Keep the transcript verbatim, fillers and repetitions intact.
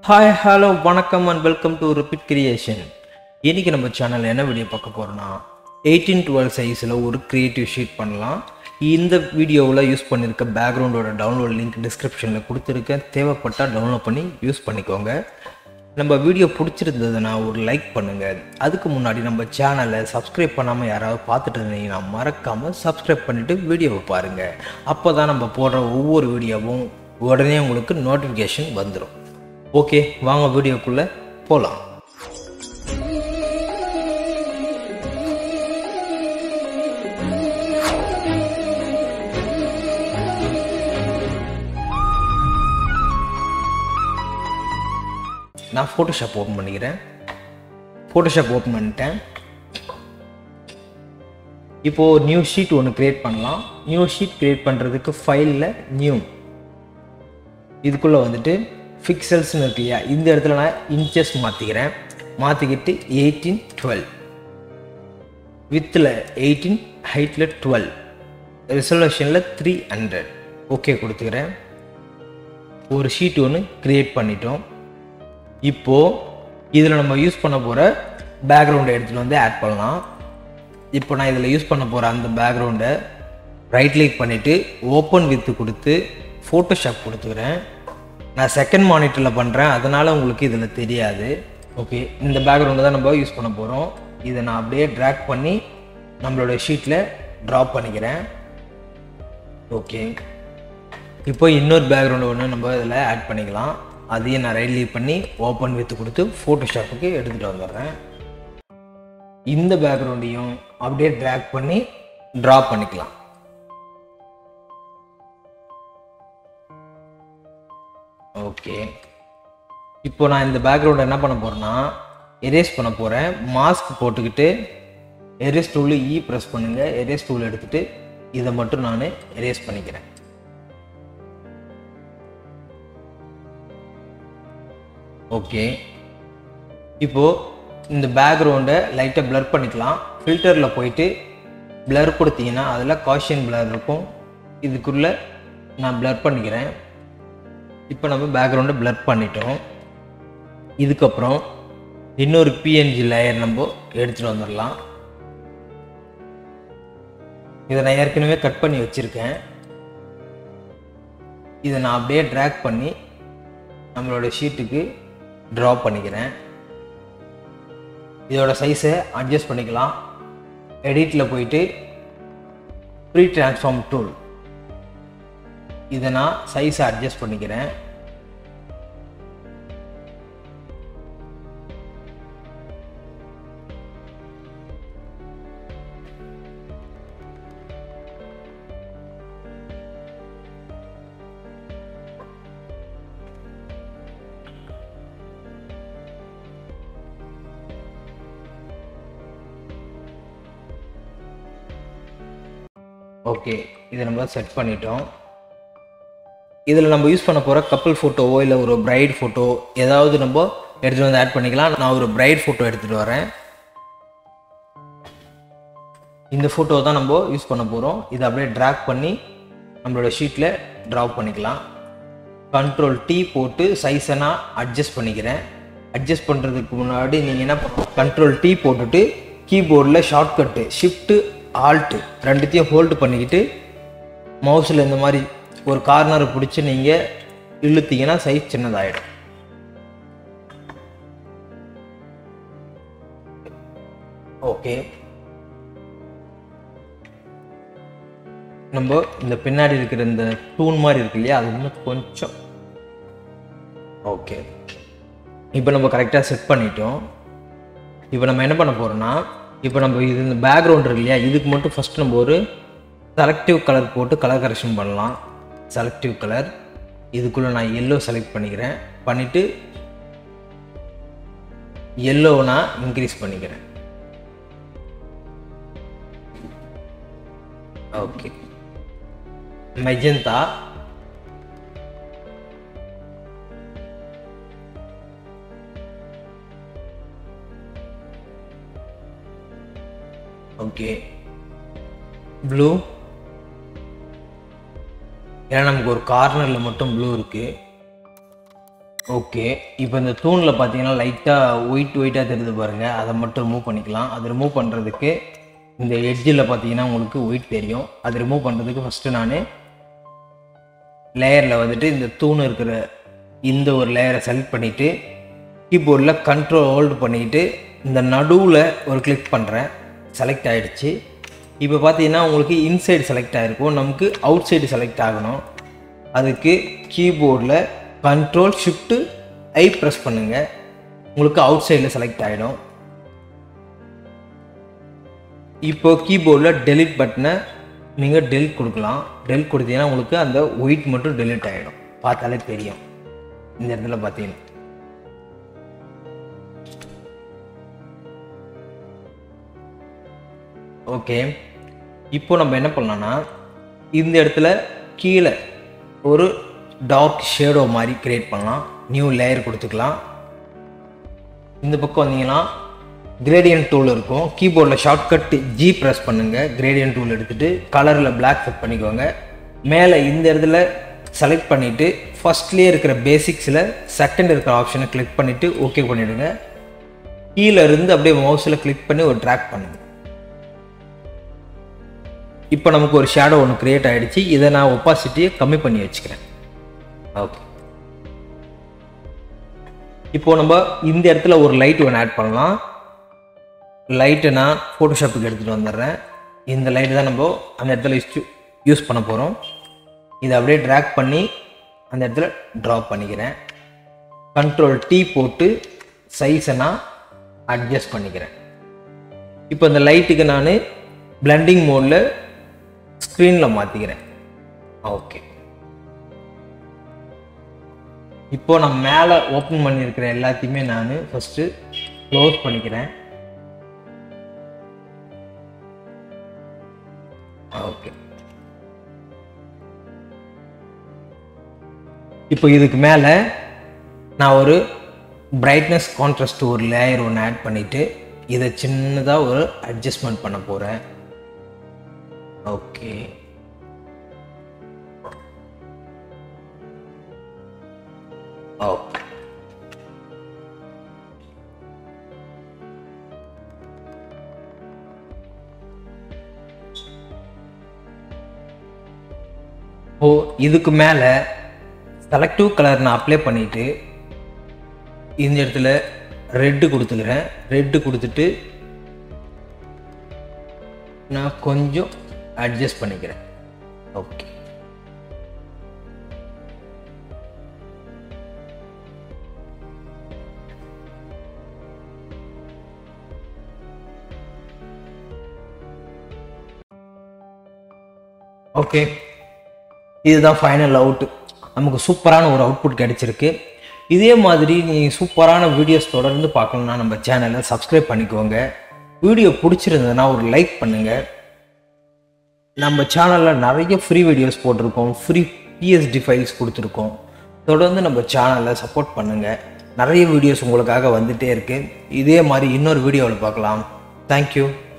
Hi, hello, வணக்கம் and welcome to Repeat Creation. இன்னைக்கு நம்ம சேனல்ல என்ன வீடியோ பார்க்க போறோம்னா eighteen twelve சைஸ்ல ஒரு கிரியேட்டிவ் ஷீட் பண்ணலாம். இந்த வீடியோவுல யூஸ் பண்ணிருக்க பேக்ரவுண்டோட டவுன்லோட் லிங்க் டிஸ்கிரிப்ஷன்ல கொடுத்திருக்கேன். தேவைப்பட்டா டவுன்லோட் பண்ணி யூஸ் பண்ணிக்கோங்க. நம்ம வீடியோ பிடிச்சிருந்ததுன்னா ஒரு லைக் பண்ணுங்க. அதுக்கு முன்னாடி நம்ம சேனலை சப்ஸ்கிரைப் பண்ணாம யாராவது பார்த்துட்டு இருந்தீங்கன்னா மறக்காம சப்ஸ்கிரைப் பண்ணிட்டு வீடியோவை பாருங்க. அப்பதான் நம்ம போடுற ஒவ்வொரு வீடியோவும் உடனே உங்களுக்கு நோட்டிஃபிகேஷன் வந்துடும். ஓகே, வாங்க வீடியோக்குள்ள போலாம். நான் ஃபோட்டோஷாப் ஓப்பன் பண்ணிக்கிறேன். ஃபோட்டோஷாப் ஓப்பன் பண்ணிட்டேன். இப்போ நியூ ஷீட் ஒன்று கிரியேட் பண்ணலாம். நியூ ஷீட் கிரியேட் பண்ணுறதுக்கு ஃபைலில் நியூ இதுக்குள்ளே வந்துட்டு பிக்சல்ஸ்னு இருக்கு இல்லையா, இந்த இடத்துல நான் இன்ச்சஸ் மாற்றிக்கிறேன். மாற்றிக்கிட்டு எயிட்டீன் டுவெல் வித்தில் எயிட்டீன் ஹைட்டில் டுவெல் ரெசல்யூஷனில் த்ரீ ஹண்ட்ரட் ஓகே கொடுத்துக்கிறேன். ஒரு ஷீட் ஒன்று க்ரியேட் பண்ணிட்டோம். இப்போது இதில் நம்ம யூஸ் பண்ண போகிற பேக்ரவுண்டை எடுத்துகிட்டு வந்து ஆட் பண்ணலாம். இப்போ நான் இதில் யூஸ் பண்ண போகிற அந்த பேக்ரவுண்டை ரைட் கிளிக் பண்ணிவிட்டு ஓப்பன் வித்து கொடுத்து ஃபோட்டோஷாப் கொடுத்துக்கிறேன். நான் செகண்ட் மானிட்டரில் பண்ணுறேன், அதனால் உங்களுக்கு இதில் தெரியாது. ஓகே, இந்த பேக்ரவுண்டை தான் நம்ம யூஸ் பண்ண போகிறோம். இதை நான் அப்படியே ட்ராக் பண்ணி நம்மளோட ஷீட்டில் ட்ராப் பண்ணிக்கிறேன். ஓகே, இப்போ இன்னொரு பேக்ரவுண்டு ஒன்று நம்ம இதில் ஆட் பண்ணிக்கலாம். அதையும் நான் ரைட் கிளிக் பண்ணி ஓப்பன் வித்து கொடுத்து ஃபோட்டோஷாப்புக்கு எடுத்துகிட்டு வந்துடுறேன். இந்த பேக்ரவுண்டையும் அப்படியே ட்ராக் பண்ணி ட்ராப் பண்ணிக்கலாம். ஓகே, இப்போ நான் இந்த பேக்ரவுண்டை என்ன பண்ண போகிறேன்னா எரேஸ் பண்ண போகிறேன். மாஸ்க் போட்டுக்கிட்டு எரேஸ் டூலு இ ப்ரெஸ் பண்ணுங்கள். எரேஸ் டூல் எடுத்துகிட்டு இதை மட்டும் நான் எரேஸ் பண்ணிக்கிறேன். ஓகே, இப்போது இந்த பேக்ரவுண்டை லைட்டாக பிளர் பண்ணிக்கலாம். ஃபில்டரில் போயிட்டு பிளர் கொடுத்தீங்கன்னா அதில் காஷன் பிளர் இருக்கும். இதுக்குள்ளே நான் பிளர் பண்ணிக்கிறேன். இப்போ நம்ம பேக்ரவுண்டை பிளர் பண்ணிட்டோம். இதுக்கப்புறம் இன்னொரு பிஎன்ஜி லேயர் நம்ம எடுத்துகிட்டு வந்துடலாம். இதை நான் ஏற்கனவே கட் பண்ணி வச்சுருக்கேன். இதை நான் அப்படியே ட்ராக் பண்ணி நம்மளோட ஷீட்டுக்கு ட்ராப் பண்ணிக்கிறேன். இதோட சைஸை அட்ஜஸ்ட் பண்ணிக்கலாம். எடிட்டில் போயிட்டு ப்ரீ ட்ரான்ஸ்ஃபார்ம் டூல் இதை நான் சைஸை அட்ஜஸ்ட் பண்ணிக்கிறேன். ஓகே, இதை நம்ம செட் பண்ணிட்டோம். இதில் நம்ம யூஸ் பண்ண போகிற கப்பல் ஃபோட்டோவோ இல்லை ஒரு பிரைட் ஃபோட்டோ ஏதாவது நம்ம எடுத்துகிட்டு வந்து ஆட் பண்ணிக்கலாம். நான் ஒரு பிரைட் ஃபோட்டோ எடுத்துகிட்டு வரேன். இந்த ஃபோட்டோ தான் நம்ம யூஸ் பண்ண போகிறோம். இதை அப்படியே ட்ராக் பண்ணி நம்மளோட ஷீட்டில் ட்ராப் பண்ணிக்கலாம். கண்ட்ரோல் டி போட்டு சைஸை நான் அட்ஜஸ்ட் பண்ணிக்கிறேன். அட்ஜஸ்ட் பண்ணுறதுக்கு முன்னாடி நீங்கள் என்ன கண்ட்ரோல் டி போட்டுட்டு கீபோர்டில் ஷார்ட்கட்டு ஷிஃப்ட்டு ஆல்ட்டு ரெண்டுத்தையும் ஹோல்டு பண்ணிக்கிட்டு மவுஸில் இந்த மாதிரி ஒரு கார்னரை பிடிச்சி நீங்கள் இழுத்தீங்கன்னா சைஸ் சின்னதாயிடும். ஓகே, நம்ம இந்த பின்னாடி இருக்கிற இந்த டூன் மாதிரி இருக்கு இல்லையா, அது இன்னும் கொஞ்சம் ஓகே. இப்போ நம்ம கரெக்டாக செட் பண்ணிட்டோம். இப்போ நம்ம என்ன பண்ண போகிறோம்னா, இப்போ நம்ம இது இந்த பேக்ரவுண்ட் இருக்கு இல்லையா, இதுக்கு மட்டும் ஃபஸ்ட் நம்ம ஒரு செலக்டிவ் கலர் போட்டு கலர் கரெக்ஷன் பண்ணலாம். செலக்டிவ் கலர் இதுக்குள்ளே நான் எல்லோ செலக்ட் பண்ணிக்கிறேன். பண்ணிவிட்டு எல்லோ நான் இன்க்ரீஸ் பண்ணிக்கிறேன். ஓகே, மெஜந்தா ஓகே, ப்ளூ ஏன்னா நமக்கு ஒரு கார்னரில் மட்டும் ப்ளூ இருக்குது. ஓகே, இப்போ இந்த தூணில் பார்த்தீங்கன்னா லைட்டாக ஒயிட் ஒயிட்டாக தெரியுது பாருங்கள், அதை மட்டும் ரிமூவ் பண்ணிக்கலாம். அது ரிமூவ் பண்ணுறதுக்கு இந்த எட்ஜில் பார்த்தீங்கன்னா உங்களுக்கு ஒயிட் தெரியும். அது ரிமூவ் பண்ணுறதுக்கு ஃபஸ்ட்டு நான் லேயரில் வந்துட்டு இந்த தூண் இருக்கிற இந்த ஒரு லேயரை செலக்ட் பண்ணிவிட்டு கீபோர்டில் கண்ட்ரோல் ஹோல்டு பண்ணிக்கிட்டு இந்த நடுவில் ஒரு கிளிக் பண்ணுறேன். செலக்ட் ஆகிடுச்சு. இப்போ பார்த்தீங்கன்னா உங்களுக்கு இன்சைடு செலக்ட் ஆகிருக்கும், நமக்கு அவுட் சைடு செலக்ட் ஆகணும். அதுக்கு கீபோர்டில் கண்ட்ரோல் ஷிஃப்ட்டு ஐ ப்ரெஸ் பண்ணுங்கள், உங்களுக்கு அவுட் சைடில் செலக்ட் ஆகிடும். இப்போ கீபோர்டில் டெலிட் பட்டனை நீங்கள் டெலிட் கொடுக்கலாம். டெலிட் கொடுத்தீங்கன்னா உங்களுக்கு அந்த ஒயிட் மட்டும் டெலிட் ஆகிடும். பார்த்தாலே தெரியும் இந்த இடத்துல பார்த்தீங்கன்னா. ஓகே, இப்போ நம்ம என்ன பண்ணலாம்னா இந்த இடத்துல கீழே ஒரு டார்க் ஷேடோ மாதிரி கிரியேட் பண்ணலாம். நியூ லேயர் கொடுத்துக்கலாம். இந்த பக்கம் வந்தீங்கன்னா கிரேடியன்ட் டூல் இருக்கும். கீபோர்டில் ஷார்ட்கட் ஜி ப்ரெஸ் பண்ணுங்கள். கிரேடியன்ட் டூல் எடுத்துகிட்டு கலரில் பிளாக் செட் பண்ணிக்கோங்க. மேலே இந்த இடத்துல செலக்ட் பண்ணிவிட்டு ஃபஸ்ட்லேயே இருக்கிற பேசிக்ஸில் செகண்ட் இருக்கிற ஆப்ஷனை கிளிக் பண்ணிவிட்டு ஓகே பண்ணிவிடுங்க. கீழே இருந்து அப்படியே மவுஸில் கிளிக் பண்ணி ஒரு ட்ராக் பண்ணுங்கள். இப்போ நமக்கு ஒரு ஷேடோ ஒன்று க்ரியேட் ஆகிடுச்சு. இதை நான் ஒப்பாசிட்டியை கம்மி பண்ணி வச்சுக்கிறேன். ஓகே, இப்போ நம்ம இந்த இடத்துல ஒரு லைட் ஒன்று ஆட் பண்ணலாம். லைட்டை நான் ஃபோட்டோஷாப்புக்கு எடுத்துகிட்டு வந்துடுறேன். இந்த லைட்டு தான் நம்ம அந்த இடத்துல யூஸ் யூஸ் பண்ண போகிறோம். இதை அப்படியே ட்ராக் பண்ணி அந்த இடத்துல ட்ராப் பண்ணிக்கிறேன். கண்ட்ரோல் டி போட்டு சைஸை நான் அட்ஜஸ்ட் பண்ணிக்கிறேன். இப்போ இந்த லைட்டுக்கு நான் பிளண்டிங் மோடில் ஸ்க்ரீனில் மாற்றிக்கிறேன். ஓகே, இப்போ நான் மேலே ஓப்பன் பண்ணியிருக்கிற எல்லாத்தையுமே நான் ஃபஸ்ட்டு க்ளோஸ் பண்ணிக்கிறேன். ஓகே, இப்போ இதுக்கு மேலே நான் ஒரு பிரைட்னஸ் கான்ட்ராஸ்ட் ஒரு லேயர் ஒன்று ஆட் பண்ணிவிட்டு இதை சின்னதாக ஒரு அட்ஜஸ்ட்மெண்ட் பண்ண போகிறேன். ஓகே, ஓகே, ஓ இதுக்கு மேலே செலக்டிவ் கலர் நான் அப்ளை பண்ணிவிட்டு இந்த இடத்துல ரெட்டு கொடுத்துக்கிறேன். ரெட்டு கொடுத்துட்டு நான் கொஞ்சம் அட்ஜஸ்ட் பண்ணிக்கிறேன். ஓகே, ஓகே, இதுதான் ஃபைனல் அவுட்டு. நமக்கு சூப்பரான ஒரு அவுட்புட் கிடைச்சிருக்கு. இதே மாதிரி நீங்கள் சூப்பரான வீடியோஸ் தொடர்ந்து பார்க்கணுன்னா நம்ம சேனலை சப்ஸ்கிரைப் பண்ணிக்கோங்க. வீடியோ பிடிச்சிருந்ததுன்னா ஒரு லைக் பண்ணுங்கள். நம்ம சேனலில் நிறைய ஃப்ரீ வீடியோஸ் போட்டிருக்கோம், ஃப்ரீ பிஎஸ்டி ஃபைல்ஸ் கொடுத்துருக்கோம். தொடர்ந்து நம்ம சேனலை சப்போர்ட் பண்ணுங்கள். நிறைய வீடியோஸ் உங்களுக்காக வந்துகிட்டே இருக்குது. இதே மாதிரி இன்னொரு வீடியோவில் பார்க்கலாம். தேங்க்யூ.